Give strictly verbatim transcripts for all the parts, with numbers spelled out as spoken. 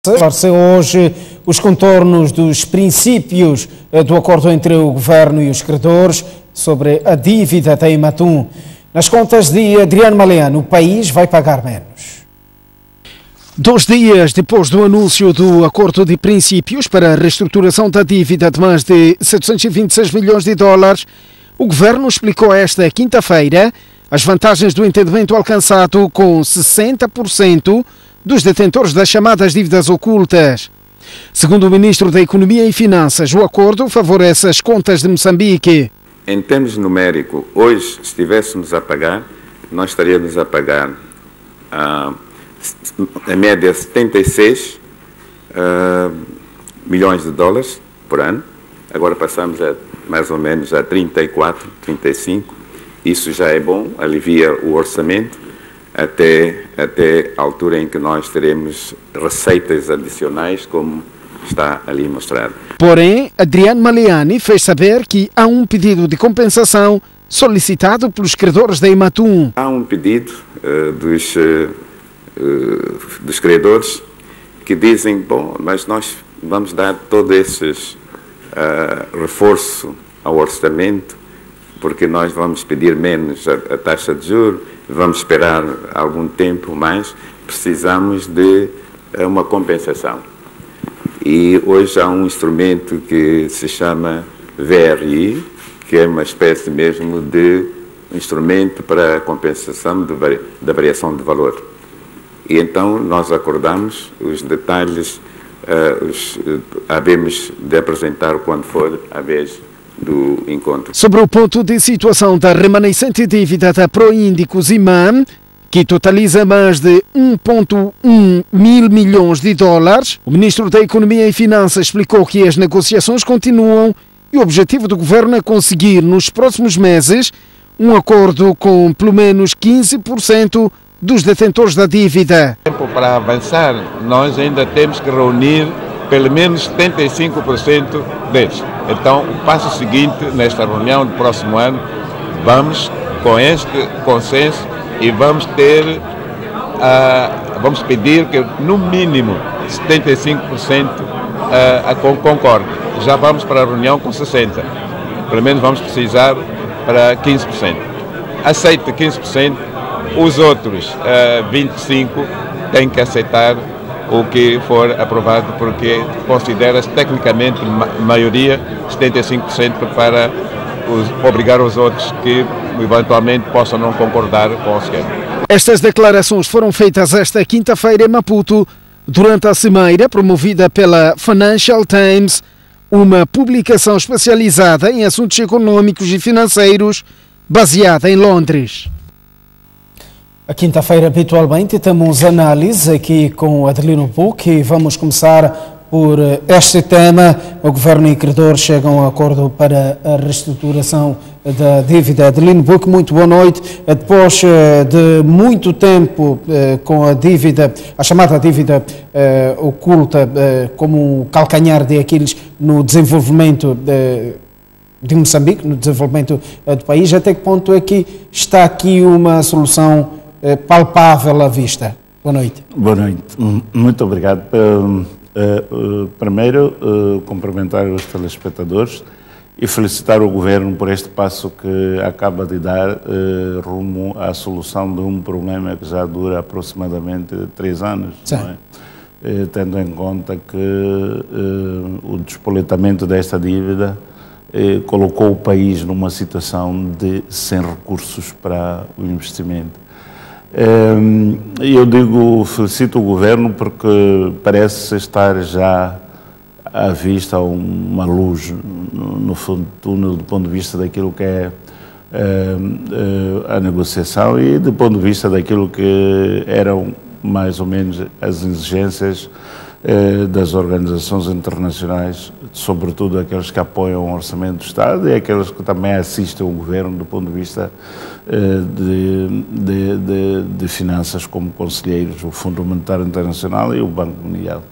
Esclareceu hoje os contornos dos princípios do acordo entre o Governo e os credores sobre a dívida da Ematum. Nas contas de Adriano Maleano, o país vai pagar menos. Dois dias depois do anúncio do acordo de princípios para a reestruturação da dívida de mais de setecentos e vinte e seis milhões de dólares, o Governo explicou esta quinta-feira as vantagens do entendimento alcançado com sessenta por cento dos detentores das chamadas dívidas ocultas. Segundo o Ministro da Economia e Finanças, o acordo favorece as contas de Moçambique. Em termos numéricos, hoje, se estivéssemos a pagar, nós estaríamos a pagar uh, a média setenta e seis uh, milhões de dólares por ano. Agora passamos a mais ou menos a trinta e quatro, trinta e cinco. Isso já é bom, alivia o orçamento até, até a altura em que nós teremos receitas adicionais, como está ali mostrado. Porém, Adriano Maleano fez saber que há um pedido de compensação solicitado pelos credores da Ematum. Há um pedido uh, dos, uh, uh, dos credores que dizem, bom, mas nós vamos dar todo esse uh, reforço ao orçamento, porque nós vamos pedir menos a, a taxa de juros, vamos esperar algum tempo mais, precisamos de uh, uma compensação. E hoje há um instrumento que se chama V R I, que é uma espécie mesmo de instrumento para a compensação de vari, da variação de valor. E então nós acordamos os detalhes, uh, os, uh, havemos de apresentar quando for a vez do encontro. Sobre o ponto de situação da remanescente dívida da Proíndicos Imam, que totaliza mais de um vírgula um mil milhões de dólares, o Ministro da Economia e Finanças explicou que as negociações continuam e o objetivo do Governo é conseguir, nos próximos meses, um acordo com pelo menos quinze por cento dos detentores da dívida. Para avançar, nós ainda temos que reunir pelo menos setenta e cinco por cento deles. Então, o passo seguinte, nesta reunião do próximo ano, vamos com este consenso e vamos ter, uh, vamos pedir que no mínimo setenta e cinco por cento uh, concorde. Já vamos para a reunião com sessenta por cento. Pelo menos vamos precisar para quinze por cento. Aceita quinze por cento, os outros uh, vinte e cinco por cento têm que aceitar o que for aprovado, porque considera-se tecnicamente maioria, setenta e cinco por cento para os, obrigar os outros que eventualmente possam não concordar com o esquema. Estas declarações foram feitas esta quinta-feira em Maputo, durante a cimeira promovida pela Financial Times, uma publicação especializada em assuntos econômicos e financeiros, baseada em Londres. A quinta-feira, habitualmente, temos análise aqui com Adelino Buc e vamos começar por este tema. O Governo e o credor chegam a um acordo para a reestruturação da dívida. Adelino Buc, muito boa noite. Depois de muito tempo com a dívida, a chamada dívida oculta como um calcanhar de Aquiles no desenvolvimento de de Moçambique, no desenvolvimento do país, até que ponto é que está aqui uma solução palpável à vista? Boa noite. Boa noite. Muito obrigado. Primeiro, cumprimentar os telespectadores e felicitar o Governo por este passo que acaba de dar rumo à solução de um problema que já dura aproximadamente três anos. Não é? Tendo em conta que o despoletamento desta dívida colocou o país numa situação de sem recursos para o investimento. Eu digo, felicito o Governo porque parece estar já à vista uma luz no fundo do túnel do ponto de vista daquilo que é a negociação e do ponto de vista daquilo que eram mais ou menos as exigências das organizações internacionais, sobretudo aqueles que apoiam o orçamento do Estado e aqueles que também assistem o Governo do ponto de vista de, de, de, de finanças, como conselheiros, o Fundo Monetário Internacional e o Banco Mundial.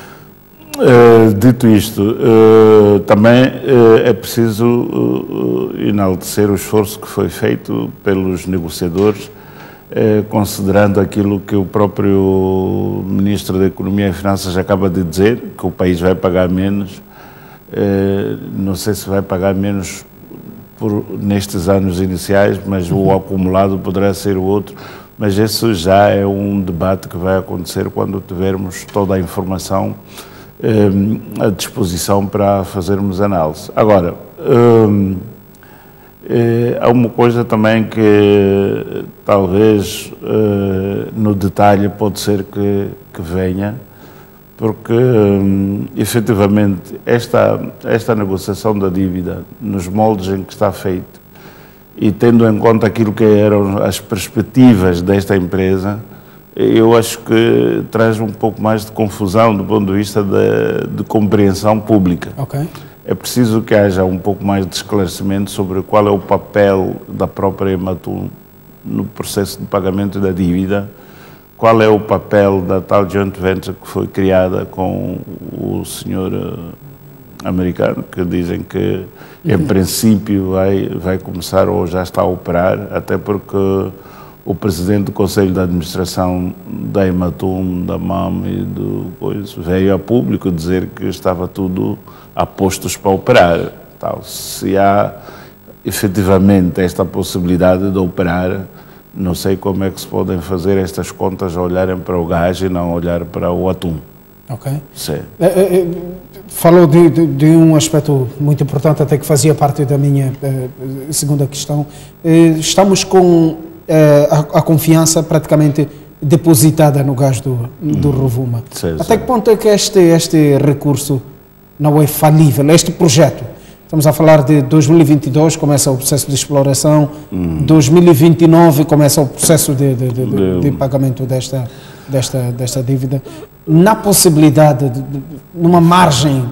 Dito isto, também é preciso enaltecer o esforço que foi feito pelos negociadores eh, considerando aquilo que o próprio Ministro da Economia e Finanças acaba de dizer, que o país vai pagar menos, eh, não sei se vai pagar menos por, nestes anos iniciais, mas uhum. o acumulado poderá ser o outro, mas isso já é um debate que vai acontecer quando tivermos toda a informação eh, à disposição para fazermos análise. Agora, eh, eh, há uma coisa também que talvez eh, no detalhe pode ser que, que venha, porque eh, efetivamente esta, esta negociação da dívida, nos moldes em que está feito, e tendo em conta aquilo que eram as perspectivas desta empresa, eu acho que traz um pouco mais de confusão do ponto de vista de, de compreensão pública. Okay. É preciso que haja um pouco mais de esclarecimento sobre qual é o papel da própria Ematum no processo de pagamento da dívida, qual é o papel da tal joint venture que foi criada com o senhor americano, que dizem que em uhum. princípio vai, vai começar ou já está a operar, até porque o presidente do Conselho de Administração da Ematum, da M A M e do coisa, veio a público dizer que estava tudo a postos para operar. Tal. Se há efetivamente esta possibilidade de operar, não sei como é que se podem fazer estas contas a olharem para o gás e não olhar para o atum. Ok. Sim. É, é, falou de, de, de um aspecto muito importante, até que fazia parte da minha é, segunda questão. É, estamos com é, a, a confiança praticamente depositada no gás do, do hum. Rovuma. Sim, até sim. que ponto é que este, este recurso não é falível, este projeto? Estamos a falar de dois mil e vinte e dois, começa o processo de exploração, hum. dois mil e vinte e nove começa o processo de, de, de, de, de pagamento desta, desta, desta dívida. Na possibilidade, de, de, numa margem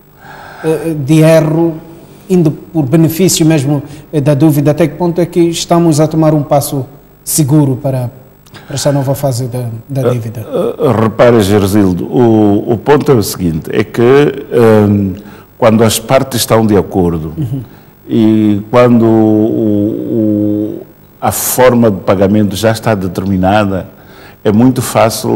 uh, de erro, indo por benefício mesmo uh, da dúvida, até que ponto é que estamos a tomar um passo seguro para, para esta nova fase da, da dívida? Uh, uh, repara, Gersildo, o, o ponto é o seguinte, é que um, quando as partes estão de acordo uhum. e quando o, o, a forma de pagamento já está determinada, é muito fácil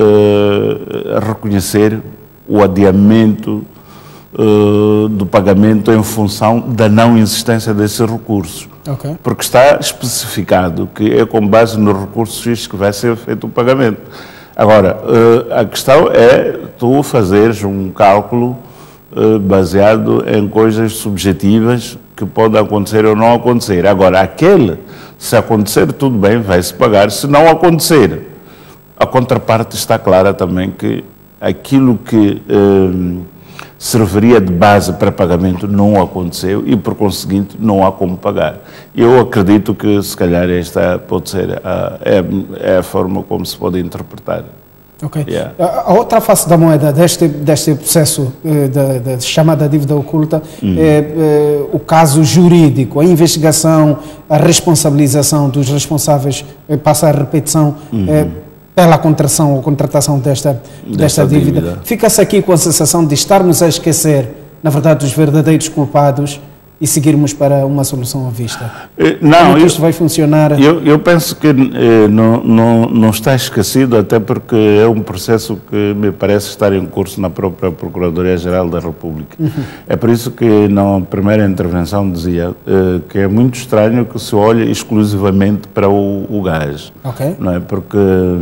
uh, reconhecer o adiamento uh, do pagamento em função da não existência desses recursos. Okay. Porque está especificado que é com base nos recursos fixos que vai ser feito o pagamento. Agora, uh, a questão é tu fazeres um cálculo uh, baseado em coisas subjetivas que podem acontecer ou não acontecer. Agora, aquele, se acontecer, tudo bem, vai-se pagar. Se não acontecer, a contraparte está clara também que aquilo que eh, serviria de base para pagamento não aconteceu e, por conseguinte, não há como pagar. Eu acredito que, se calhar, esta pode ser a, é, é a forma como se pode interpretar. Ok. Yeah. A, a outra face da moeda deste, deste processo eh, da, da chamada dívida oculta uhum. é, é o caso jurídico, a investigação, a responsabilização dos responsáveis, eh, passa a repetição, uhum. eh, pela contratação ou contratação desta, desta, desta dívida. dívida. Fica-se aqui com a sensação de estarmos a esquecer, na verdade, dos verdadeiros culpados e seguirmos para uma solução à vista. Não, Como é que isto vai funcionar? Eu, eu penso que eh, não, não, não está esquecido, até porque é um processo que me parece estar em curso na própria Procuradoria-Geral da República. Uhum. É por isso que na primeira intervenção dizia eh, que é muito estranho que se olhe exclusivamente para o, o gás. Okay. Não é? Porque,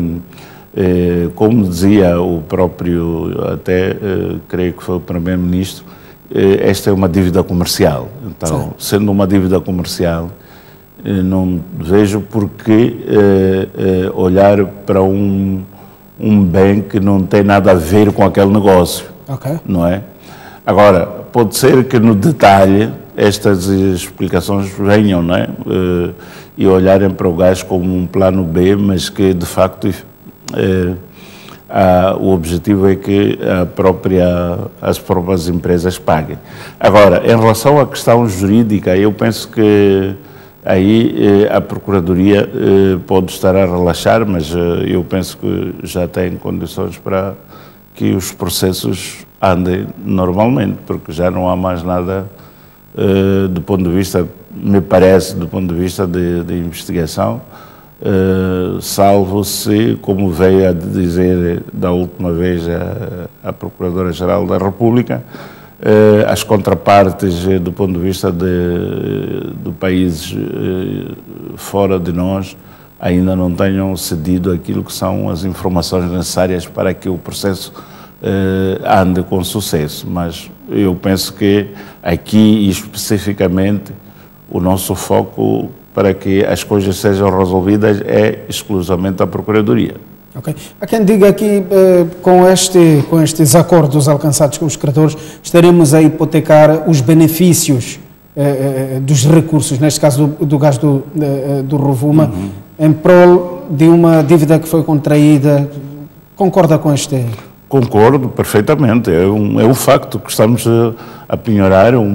eh, como dizia o próprio, até eh, creio que foi o Primeiro-Ministro, esta é uma dívida comercial. Então, Sim. sendo uma dívida comercial, não vejo por que eh, eh, olhar para um, um bem que não tem nada a ver com aquele negócio. Okay. Não é? Agora, pode ser que no detalhe estas explicações venham, não é? Eh, e olharem para o gás como um plano B, mas que de facto eh, Ah, o objetivo é que a própria, as próprias empresas paguem. Agora, em relação à questão jurídica, eu penso que aí eh, a Procuradoria eh, pode estar a relaxar, mas eh, eu penso que já tem condições para que os processos andem normalmente, porque já não há mais nada eh, do ponto de vista, me parece, do ponto de vista de, de investigação, uh, salvo se, como veio a dizer da última vez a, a Procuradora-Geral da República, Uh, as contrapartes uh, do ponto de vista de, de países uh, fora de nós ainda não tenham cedido aquilo que são as informações necessárias para que o processo uh, ande com sucesso. Mas eu penso que aqui, especificamente, o nosso foco para que as coisas sejam resolvidas é exclusivamente a Procuradoria. Okay. Há quem diga que eh, com, este, com estes acordos alcançados com os credores estaremos a hipotecar os benefícios eh, dos recursos, neste caso do, do gás do, do Rovuma, uhum. em prol de uma dívida que foi contraída. Concorda com este? Concordo perfeitamente. É um, é um facto que estamos a, a penhorar um,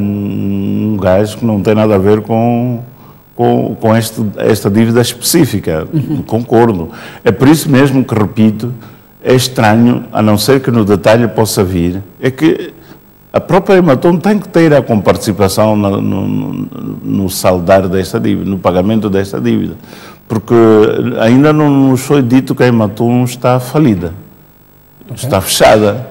um gás que não tem nada a ver com... com, com este, esta dívida específica, uhum. Concordo. É por isso mesmo que, repito, é estranho, a não ser que no detalhe possa vir, é que a própria Ematom tem que ter a comparticipação no, no, no saldar desta dívida, no pagamento desta dívida, porque ainda não nos foi dito que a Ematom está falida, okay. Está fechada.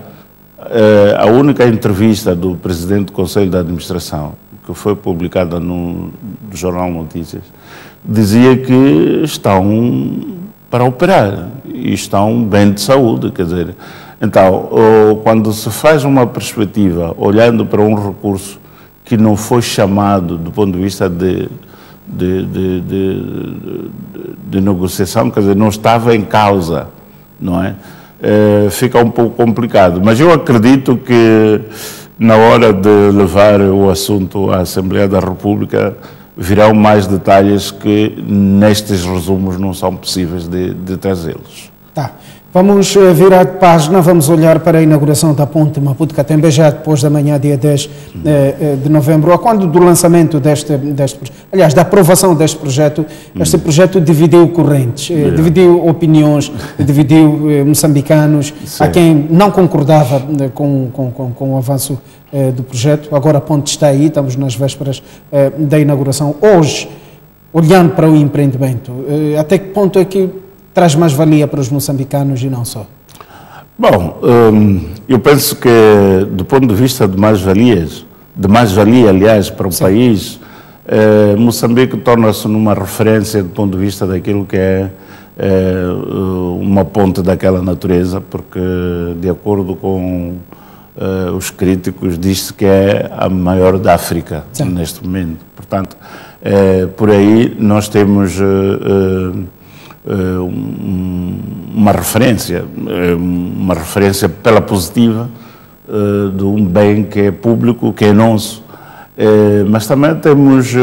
Uh, a única entrevista do Presidente do Conselho de Administração, que foi publicada no, no Jornal Notícias, dizia que estão para operar e estão bem de saúde, quer dizer, então, quando se faz uma perspectiva, olhando para um recurso que não foi chamado do ponto de vista de, de, de, de, de, de negociação, quer dizer, não estava em causa, não é? É, fica um pouco complicado, mas eu acredito que na hora de levar o assunto à Assembleia da República virão mais detalhes que nestes resumos não são possíveis de, de trazê-los. Tá. Vamos virar de página, vamos olhar para a inauguração da ponte Maputo-Catembe, já depois da manhã, dia dez de novembro. A quando do lançamento deste, deste aliás, da aprovação deste projeto, este projeto dividiu correntes, é. dividiu opiniões, dividiu eh, moçambicanos, Sim. Há quem não concordava com, com, com, com o avanço eh, do projeto. Agora a ponte está aí, estamos nas vésperas eh, da inauguração. Hoje, olhando para o empreendimento, eh, até que ponto é que traz mais valia para os moçambicanos e não só? Bom, hum, eu penso que do ponto de vista de mais-valias, de mais-valia, aliás, para o Sim. país, eh, Moçambique torna-se numa referência do ponto de vista daquilo que é eh, uma ponte daquela natureza, porque, de acordo com eh, os críticos, diz-se que é a maior da África Sim. neste momento. Portanto, eh, por aí nós temos... Eh, eh, uma referência, uma referência pela positiva de um bem que é público, que é nosso, mas também temos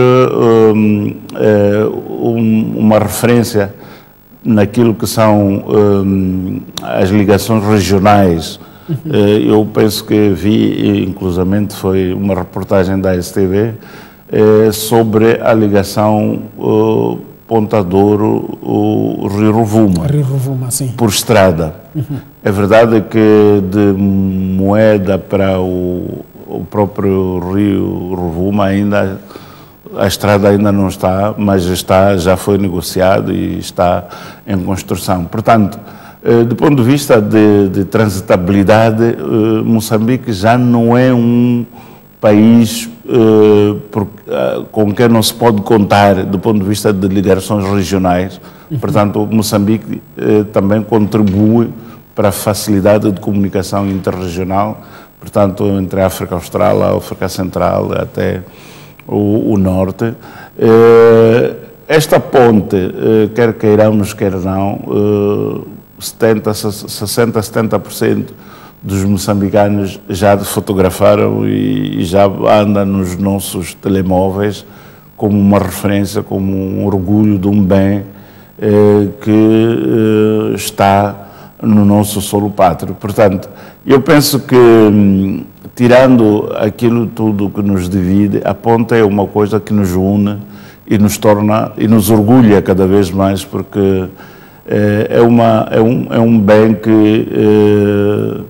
uma referência naquilo que são as ligações regionais. Eu penso que vi, inclusivamente foi uma reportagem da S T V sobre a ligação Ponta Douro, o Rio Rovuma, Rio Rovuma sim. por estrada. Uhum. É verdade que de Moeda para o, o próprio Rio Rovuma ainda a estrada ainda não está, mas está, já foi negociado e está em construção. Portanto, do ponto de vista de, de transitabilidade, Moçambique já não é um país uh, por, uh, com quem não se pode contar do ponto de vista de ligações regionais. Uhum. Portanto, Moçambique uh, também contribui para a facilidade de comunicação interregional, portanto, entre a África Austral, a África Central até o, o Norte. Uh, esta ponte, uh, quer queiramos, quer não, uh, setenta, sessenta, setenta por cento dos moçambicanos já fotografaram e já anda nos nossos telemóveis como uma referência, como um orgulho de um bem eh, que eh, está no nosso solo pátrio. Portanto, eu penso que, hum, tirando aquilo tudo que nos divide, a ponte é uma coisa que nos une e nos torna, e nos orgulha cada vez mais, porque eh, é, uma, é, um, é um bem que eh,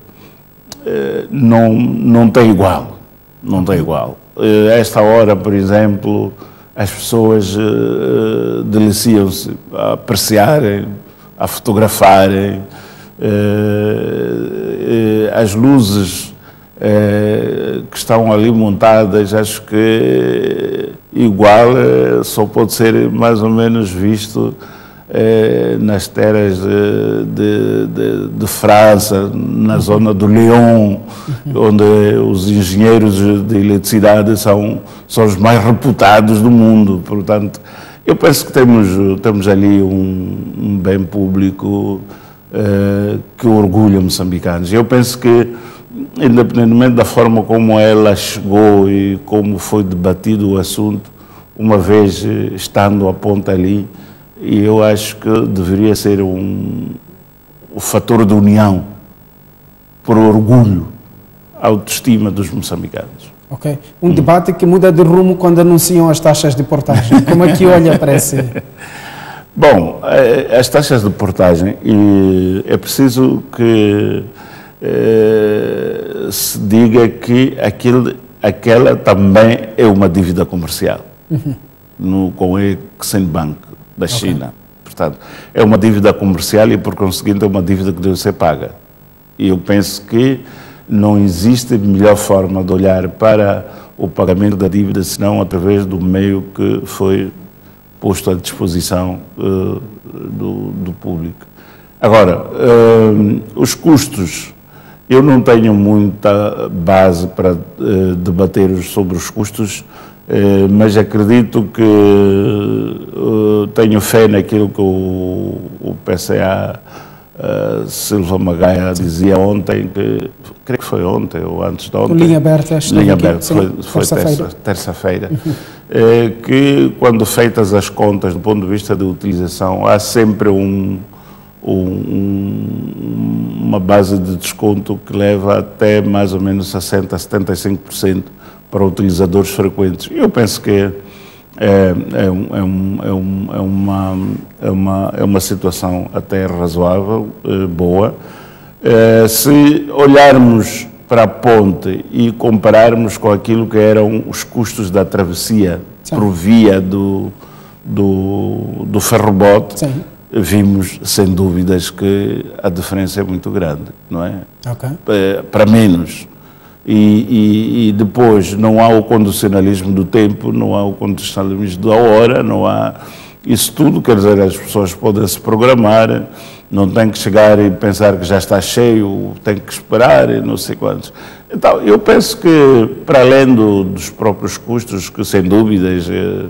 Não, não tem igual, não tem igual. Esta hora, por exemplo, as pessoas uh, deliciam-se a apreciarem, a fotografarem, uh, uh, as luzes uh, que estão ali montadas, acho que igual uh, só pode ser mais ou menos visto uh, nas terras de, de, de, de França, na zona do Lyon, onde os engenheiros de eletricidade são, são os mais reputados do mundo. Portanto, eu penso que temos, temos ali um, um bem público uh, que orgulha moçambicanos. Eu penso que, independentemente da forma como ela chegou e como foi debatido o assunto, uma vez estando a ponta ali, eu acho que deveria ser um, um fator de união, por orgulho, autoestima dos moçambicanos. Ok. Um hum. debate que muda de rumo quando anunciam as taxas de portagem. Como é que olha para esse? Bom, as taxas de portagem, é preciso que eh, se diga que aquilo, aquela também é uma dívida comercial, uhum. no, com o Exim Bank da China. Okay. Portanto, é uma dívida comercial e, por conseguinte, é uma dívida que deve ser paga. E eu penso que não existe melhor forma de olhar para o pagamento da dívida senão através do meio que foi posto à disposição uh, do, do público. Agora, uh, os custos, eu não tenho muita base para uh, debater sobre os custos, uh, mas acredito que uh, tenho fé naquilo que o, o P C A Uh, Silva Magaia dizia ontem, que creio que foi ontem ou antes de ontem, linha aberta, linha aberta foi, foi terça-feira, terça-feira é, que quando feitas as contas do ponto de vista de utilização, há sempre um, um, uma base de desconto que leva até mais ou menos sessenta, setenta e cinco por cento para utilizadores frequentes. Eu penso que É, é, um, é, um, é, um, é, uma, é, uma, é uma situação até razoável, é, boa. É, se olharmos para a ponte e compararmos com aquilo que eram os custos da travessia Sim. por via do, do, do ferrobote, Sim. vimos, sem dúvidas, que a diferença é muito grande, não é? Okay. É, para menos. E, e, e depois não há o condicionalismo do tempo, não há o condicionalismo da hora, não há isso tudo, quer dizer, as pessoas podem se programar, não tem que chegar e pensar que já está cheio, tem que esperar e não sei quantos. Então, eu penso que, para além do, dos próprios custos, que sem dúvidas é,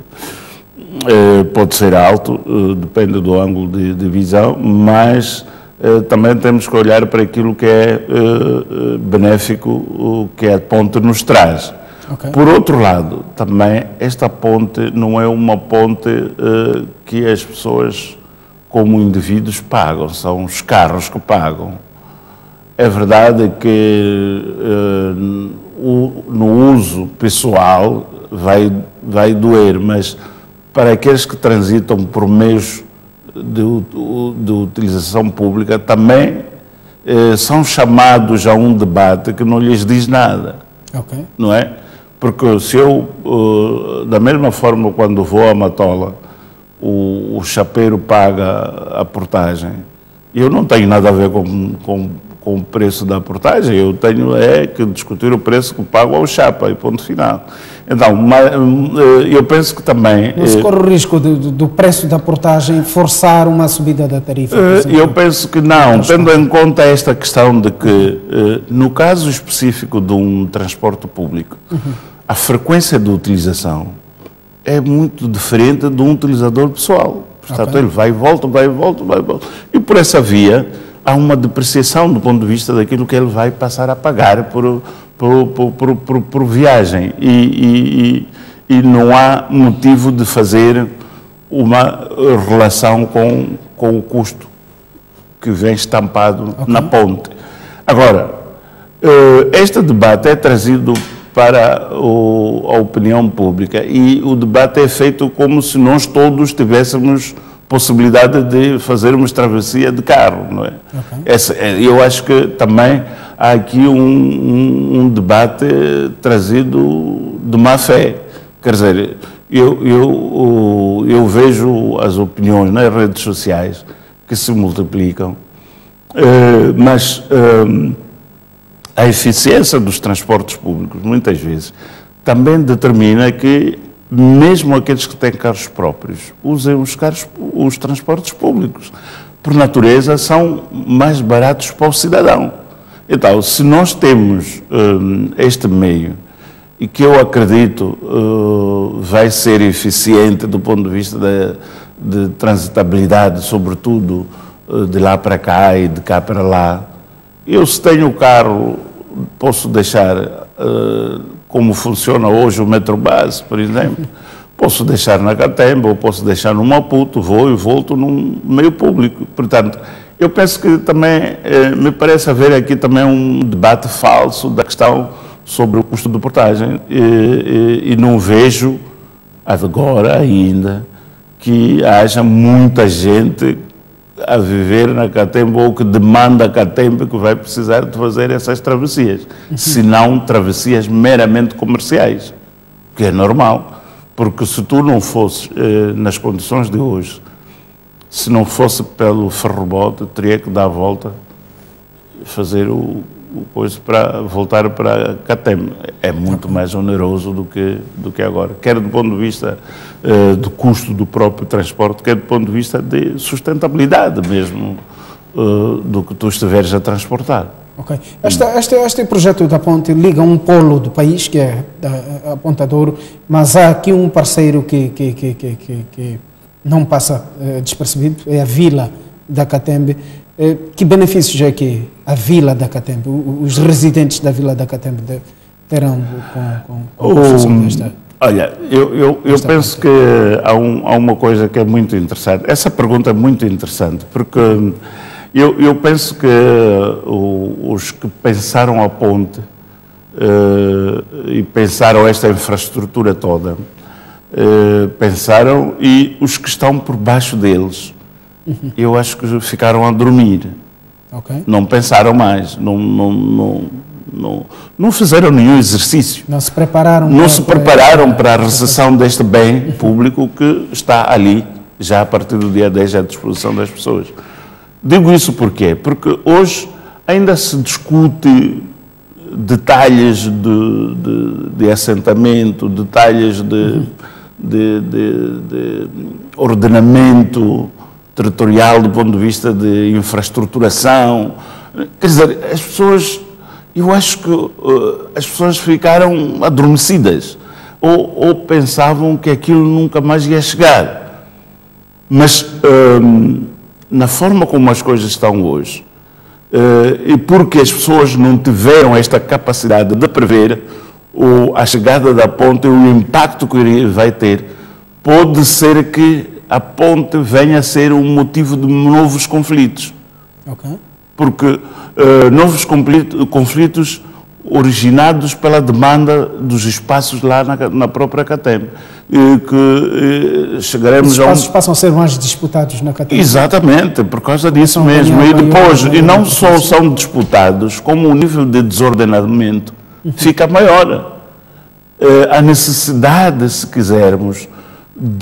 é, pode ser alto, é, depende do ângulo de, de visão, mas Uh, também temos que olhar para aquilo que é uh, uh, benéfico, o que a ponte nos traz. Okay. Por outro lado, também esta ponte não é uma ponte uh, que as pessoas, como indivíduos, pagam, são os carros que pagam. É verdade que uh, o, no uso pessoal vai, vai doer, mas para aqueles que transitam por meios De, de utilização pública também eh, são chamados a um debate que não lhes diz nada, okay. não é? Porque se eu, uh, da mesma forma quando vou a Matola, o, o chapeiro paga a portagem, eu não tenho nada a ver com, com, com o preço da portagem, eu tenho é que discutir o preço que pago ao chapa e ponto final. Então, eu penso que também... Não se corre o risco de, de, do preço da portagem forçar uma subida da tarifa? Eu penso que não, tendo em conta esta questão de que, no caso específico de um transporte público, uhum. a frequência de utilização é muito diferente de um utilizador pessoal. Portanto, okay. ele vai e volta, vai e volta, vai e volta. E por essa via, há uma depreciação do ponto de vista daquilo que ele vai passar a pagar por... Por, por, por, por, por viagem e, e, e não há motivo de fazer uma relação com, com o custo que vem estampado okay. na ponte. Agora, este debate é trazido para o, a opinião pública e o debate é feito como se nós todos tivéssemos possibilidade de fazermos travessia de carro, não é? Okay. Essa, eu acho que também há aqui um, um, um debate trazido de má fé. Quer dizer, eu, eu, eu vejo as opiniões nas redes sociais que se multiplicam, mas a eficiência dos transportes públicos, muitas vezes, também determina que mesmo aqueles que têm carros próprios usem os, carros, os transportes públicos. Por natureza, são mais baratos para o cidadão. Então, se nós temos um, este meio, e que eu acredito uh, vai ser eficiente do ponto de vista de, de transitabilidade, sobretudo uh, de lá para cá e de cá para lá, eu, se tenho o carro, posso deixar, uh, como funciona hoje o Metrobus, por exemplo, posso deixar na Catemba, ou posso deixar no Maputo, vou e volto num meio público. Portanto, eu penso que também, eh, me parece haver aqui também um debate falso da questão sobre o custo de portagem e, e, e não vejo agora ainda que haja muita gente a viver na Catemba ou que demanda a Catemba que vai precisar de fazer essas travessias, uhum. se não travessias meramente comerciais, que é normal. Porque se tu não fosses, eh, nas condições de hoje, se não fosse pelo ferrobote, teria que dar a volta, fazer o, o coisa para voltar para Catemba. É muito mais oneroso do que, do que agora. Quer do ponto de vista eh, do custo do próprio transporte, quer do ponto de vista de sustentabilidade mesmo eh, do que tu estiveres a transportar. Ok. Este, este, este projeto da ponte liga um polo do país, que é a, a Ponta Douro, mas há aqui um parceiro que, que, que, que, que não passa eh, despercebido, é a Vila da Catembe. Eh, que benefícios é que a Vila da Catembe, os residentes da Vila da Catembe terão com, com, com a construção desta? Olha, eu, eu, eu penso ponte. que há, um, há uma coisa que é muito interessante. Essa pergunta é muito interessante, porque Eu, eu penso que uh, os que pensaram a ponte uh, e pensaram esta infraestrutura toda, uh, pensaram, e os que estão por baixo deles, uhum. eu acho que ficaram a dormir. Okay. Não pensaram mais, não, não, não, não, não fizeram nenhum exercício. Não se prepararam. Não para, se prepararam para, para a recepção deste bem público que está ali, já a partir do dia dez, à disposição das pessoas. Digo isso porquê? Porque hoje ainda se discute detalhes de, de, de assentamento, detalhes de, uhum. de, de, de ordenamento territorial do ponto de vista de infraestruturação. Quer dizer, as pessoas, eu acho que uh, as pessoas ficaram adormecidas ou, ou pensavam que aquilo nunca mais ia chegar. Mas um, na forma como as coisas estão hoje, uh, e porque as pessoas não tiveram esta capacidade de prever o, a chegada da ponte e o impacto que vai ter, pode ser que a ponte venha a ser um motivo de novos conflitos. Okay. Porque uh, novos conflitos, conflitos originados pela demanda dos espaços lá na, na própria Catembe. E que e chegaremos Os espaços a um... passam a ser mais disputados na Catembe. Exatamente, por causa disso mesmo. E depois, e não só são disputados, como o nível de desordenamento uhum. fica maior. Uh, a necessidade, se quisermos, de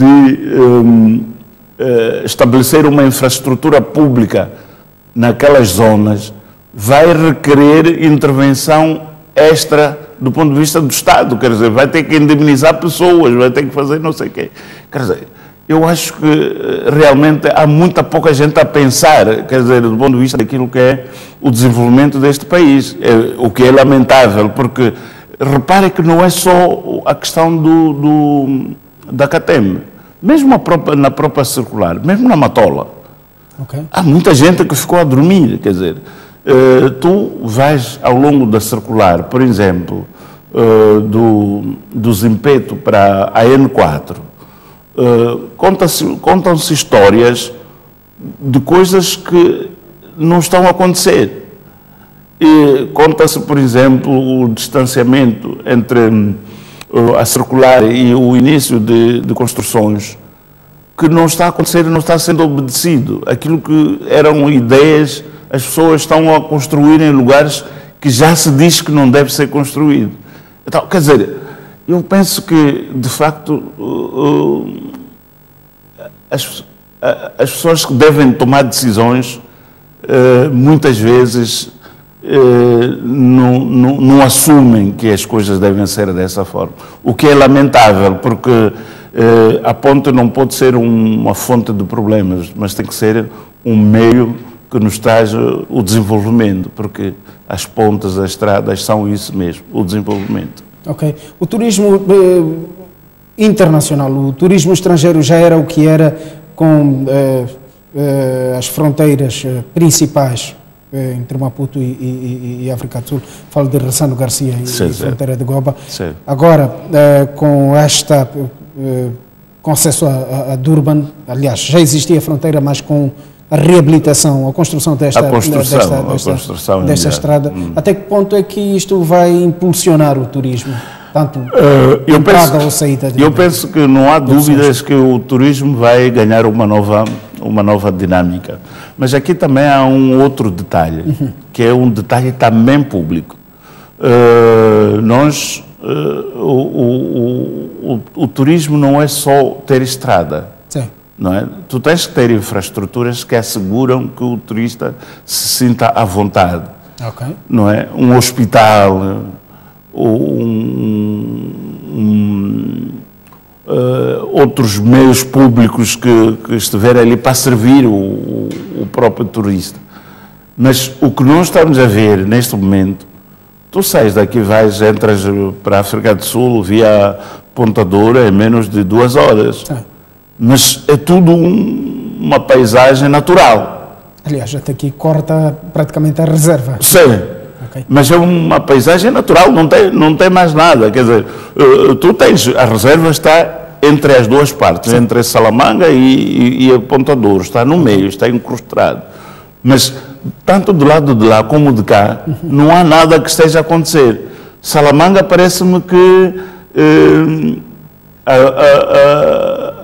um, uh, estabelecer uma infraestrutura pública naquelas zonas vai requerer intervenção extra do ponto de vista do Estado, quer dizer, vai ter que indemnizar pessoas, vai ter que fazer não sei o quê. Quer dizer, eu acho que realmente há muita pouca gente a pensar, quer dizer, do ponto de vista daquilo que é o desenvolvimento deste país, é, o que é lamentável, porque repare que não é só a questão do, do, da Catembe, mesmo a própria, na própria circular, mesmo na Matola, okay. há muita gente que ficou a dormir, quer dizer, Uh, tu vais ao longo da circular, por exemplo, uh, do, do Zimpeto para a N quatro, uh, conta-se, contam-se histórias de coisas que não estão a acontecer. E conta-se, por exemplo, o distanciamento entre uh, a circular e o início de, de construções, que não está a acontecer, não está sendo obedecido. Aquilo que eram ideias, as pessoas estão a construir em lugares que já se diz que não deve ser construído. Então, quer dizer, eu penso que, de facto, uh, uh, as, uh, as pessoas que devem tomar decisões, uh, muitas vezes, uh, não, não, não assumem que as coisas devem ser dessa forma. O que é lamentável, porque uh, a ponte não pode ser um, uma fonte de problemas, mas tem que ser um meio que nos traz o desenvolvimento, porque as pontes, as estradas são isso mesmo, o desenvolvimento. Ok. O turismo eh, internacional, o turismo estrangeiro já era o que era com eh, eh, as fronteiras eh, principais eh, entre Maputo e, e, e África do Sul. Falo de Ressano Garcia e, sim, e fronteira de Goba. Sim. Agora, eh, com esta eh, com acesso a, a Durban, aliás, já existia a fronteira, mas com a reabilitação, a construção desta, a construção, desta, a desta, construção desta estrada, hum. até que ponto é que isto vai impulsionar o turismo? Tanto uh, eu entrada penso, ou saída de Eu penso que não há dúvidas que o turismo vai ganhar uma nova, uma nova dinâmica. Mas aqui também há um outro detalhe, uhum. que é um detalhe também público. Uh, nós, uh, o, o, o, o turismo não é só ter estrada. Sim. Não é? Tu tens que ter infraestruturas que asseguram que o turista se sinta à vontade. Okay. Não é? Um hospital, um, um, uh, outros meios públicos que, que estiverem ali para servir o, o próprio turista. Mas o que nós estamos a ver neste momento, tu sais daqui, vais, entras para a África do Sul via Ponta Doura em menos de duas horas. Sim. Mas é tudo um, uma paisagem natural. Aliás, até aqui corta praticamente a reserva. Sim, okay. Mas é uma paisagem natural, não tem, não tem mais nada. Quer dizer, tu tens, a reserva está entre as duas partes, sim, entre Salamanga e, e, e a Ponta Douro, está no meio, está incrustado. Mas tanto do lado de lá como de cá, uhum, não há nada que esteja a acontecer. Salamanga parece-me que eh, a, a, a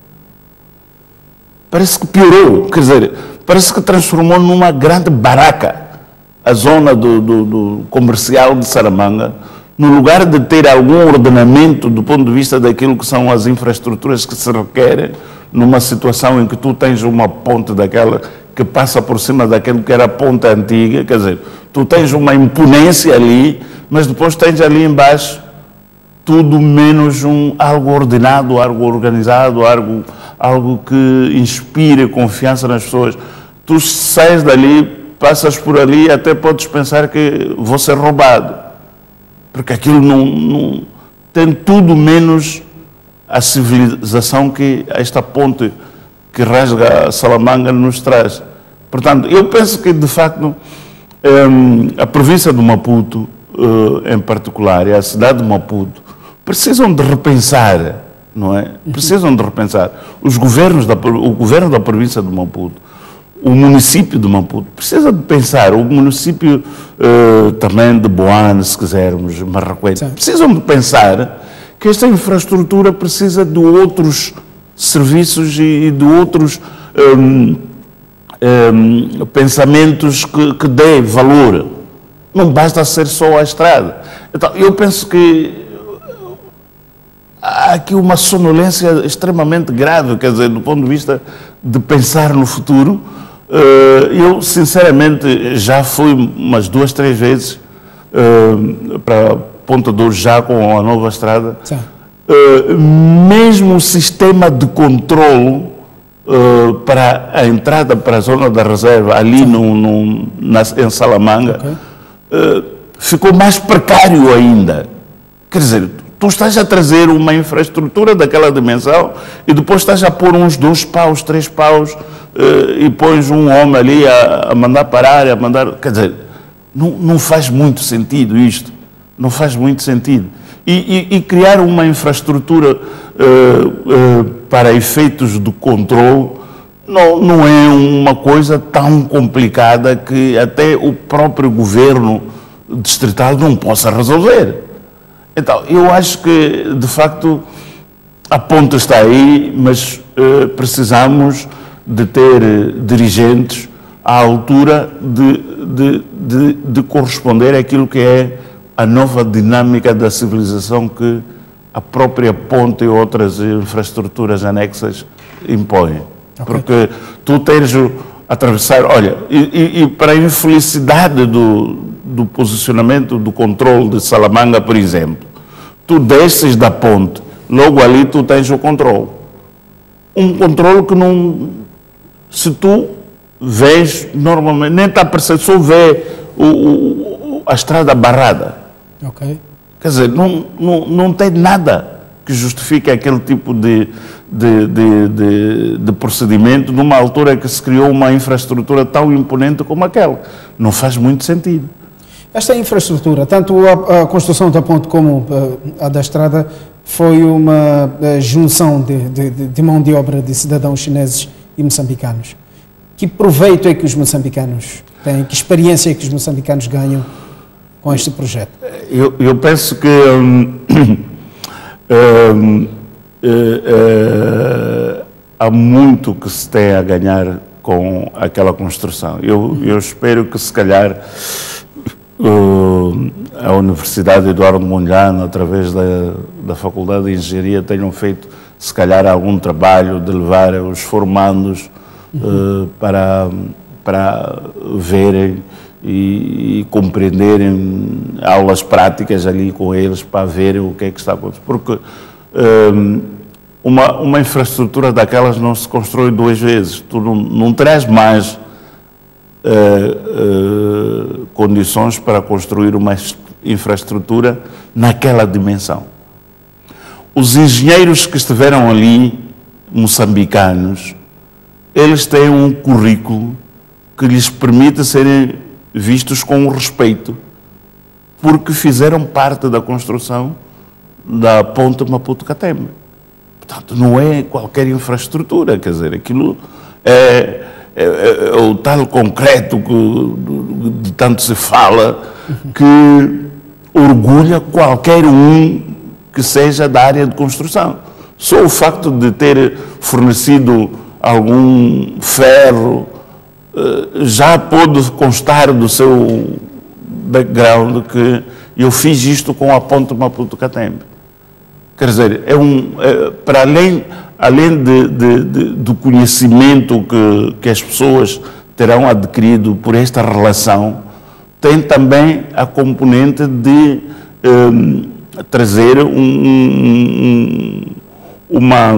parece que piorou, quer dizer, parece que transformou numa grande baraca a zona do, do, do comercial de Salamanga, no lugar de ter algum ordenamento do ponto de vista daquilo que são as infraestruturas que se requerem numa situação em que tu tens uma ponte daquela que passa por cima daquilo que era a ponte antiga, quer dizer, tu tens uma imponência ali, mas depois tens ali embaixo tudo menos um, algo ordenado, algo organizado, algo, algo que inspire confiança nas pessoas. Tu sais dali, passas por ali e até podes pensar que vou ser roubado. Porque aquilo não, não tem tudo menos a civilização que esta ponte que rasga a Salamanga nos traz. Portanto, eu penso que, de facto, um, a província de Maputo, uh, em particular, e a cidade de Maputo, precisam de repensar, não é? Precisam de repensar. Os governos da, o governo da província de Maputo, o município de Maputo, precisa de pensar, o município uh, também de Boane, se quisermos, Marraquete, precisam de pensar que esta infraestrutura precisa de outros serviços e de outros um, um, pensamentos que, que dê valor. Não basta ser só a estrada. Então, eu penso que há aqui uma sonolência extremamente grave, quer dizer, do ponto de vista de pensar no futuro. Eu, sinceramente, já fui umas duas, três vezes para Ponta Douro já com a nova estrada. Sim. Mesmo o sistema de controlo para a entrada para a zona da reserva, ali no, no, na, em Salamanga, okay, ficou mais precário ainda. Quer dizer, tu estás a trazer uma infraestrutura daquela dimensão e depois estás a pôr uns dois paus, três paus uh, e pões um homem ali a, a mandar parar, a mandar... Quer dizer, não, não faz muito sentido isto. Não faz muito sentido. E, e, e criar uma infraestrutura uh, uh, para efeitos de controle não, não é uma coisa tão complicada que até o próprio governo distrital não possa resolver. Então, eu acho que, de facto, a ponta está aí, mas uh, precisamos de ter uh, dirigentes à altura de, de, de, de corresponder àquilo que é a nova dinâmica da civilização que a própria ponte e outras infraestruturas anexas impõem. Okay. Porque tu tens o atravessar, olha, e, e, e para a infelicidade do, do posicionamento do controle de Salamanga, por exemplo, tu desces da ponte, logo ali tu tens o controle. Um controle que não, se tu vês normalmente, nem está a perceber, só vê o, o, a estrada barrada. Okay. Quer dizer, não, não, não tem nada que justifique aquele tipo de, de, de, de, de procedimento numa altura que se criou uma infraestrutura tão imponente como aquela. Não faz muito sentido. Esta infraestrutura, tanto a, a construção da ponte como a, a da estrada, foi uma a, junção de, de, de mão de obra de cidadãos chineses e moçambicanos. Que proveito é que os moçambicanos têm? Que experiência é que os moçambicanos ganham com este projeto? Eu, eu penso que hum, hum, uh, uh, há muito que se tem a ganhar com aquela construção. Eu, eu espero que, se calhar, uh, a Universidade Eduardo Mondlane, através da, da Faculdade de Engenharia, tenham feito, se calhar, algum trabalho de levar os formandos uh, para, para verem e, e compreenderem aulas práticas ali com eles, para verem o que é que está acontecendo. Porque um, uma, uma infraestrutura daquelas não se constrói duas vezes. Tu não, não traz mais uh, uh, condições para construir uma infraestrutura naquela dimensão. Os engenheiros que estiveram ali, moçambicanos, eles têm um currículo que lhes permite serem vistos com respeito, porque fizeram parte da construção da ponte Maputo-Catembe. Portanto, não é qualquer infraestrutura, quer dizer, aquilo é, é, é o tal concreto que de tanto se fala, que orgulha qualquer um que seja da área de construção. Só o facto de ter fornecido algum ferro já pôde constar do seu background que eu fiz isto com a ponte Maputo-Catembe. Quer dizer, é um, é, para além, além de, de, de, do conhecimento que, que as pessoas terão adquirido por esta relação, tem também a componente de um, trazer um, um, uma,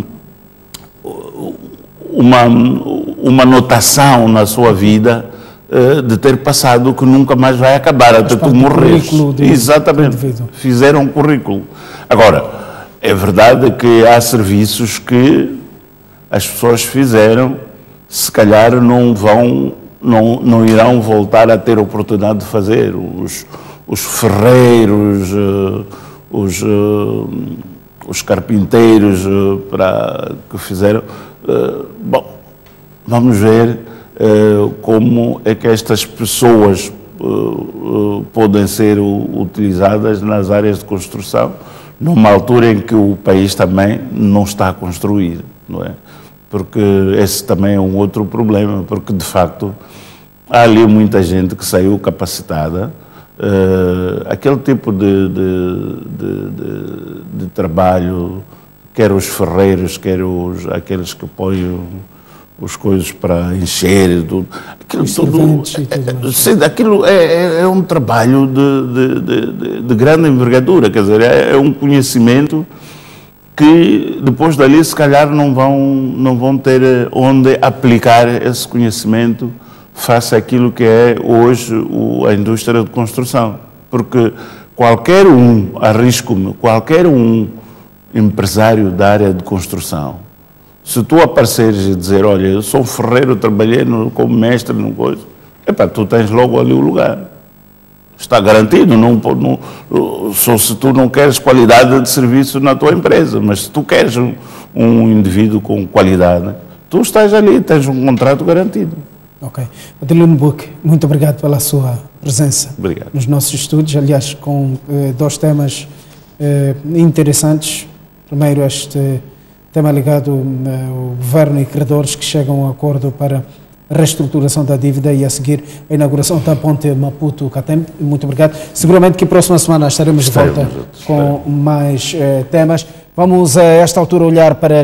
uma, uma notação na sua vida uh, de ter passado que nunca mais vai acabar, até tu morreres. Exatamente, fizeram um currículo. Agora, é verdade que há serviços que as pessoas fizeram, se calhar não vão, não, não irão voltar a ter a oportunidade de fazer. Os, os ferreiros, uh, os, uh, os carpinteiros uh, para, que fizeram. Uh, bom, vamos ver uh, como é que estas pessoas uh, uh, podem ser uh, utilizadas nas áreas de construção, numa altura em que o país também não está construído, não é? Porque esse também é um outro problema, porque de facto há ali muita gente que saiu capacitada. Uh, aquele tipo de, de, de, de, de trabalho, quer os ferreiros, quer os, aqueles que põem os coisas para encher, tudo, aquilo, tudo, é, sim, aquilo é, é, é um trabalho de, de, de, de grande envergadura, quer dizer, é, é um conhecimento que depois dali se calhar não vão, não vão ter onde aplicar esse conhecimento face àquilo que é hoje o, a indústria de construção. Porque qualquer um, arrisco-me, qualquer um empresário da área de construção, se tu apareceres e dizer, olha, eu sou ferreiro, trabalhei no, como mestre, no coisa, epá, tu tens logo ali o lugar. Está garantido, não, não, só se tu não queres qualidade de serviço na tua empresa, mas se tu queres um, um indivíduo com qualidade, tu estás ali, tens um contrato garantido. Ok. Odilino Buque, muito obrigado pela sua presença obrigado. Nos nossos estúdios, aliás, com eh, dois temas eh, interessantes. Primeiro, este tema ligado eh, ao governo e credores que chegam a um acordo para reestruturação da dívida e a seguir a inauguração da ponte Maputo-Catembe. Muito obrigado. Seguramente que próxima semana estaremos de volta com mais eh, temas. Vamos a esta altura olhar para